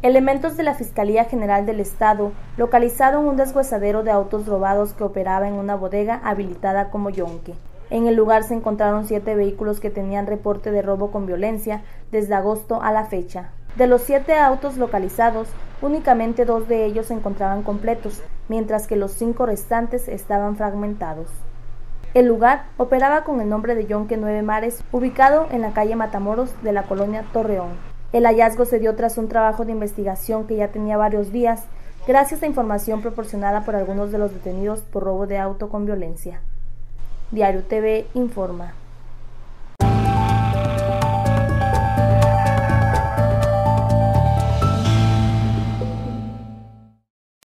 Elementos de la Fiscalía General del Estado localizaron un deshuesadero de autos robados que operaba en una bodega habilitada como yonque. En el lugar se encontraron 7 vehículos que tenían reporte de robo con violencia desde agosto a la fecha. De los 7 autos localizados, únicamente 2 de ellos se encontraban completos, mientras que los 5 restantes estaban fragmentados. El lugar operaba con el nombre de Yonque Nueve Mares, ubicado en la calle Matamoros de la colonia Torreón. El hallazgo se dio tras un trabajo de investigación que ya tenía varios días, gracias a información proporcionada por algunos de los detenidos por robo de auto con violencia. Diario TV informa.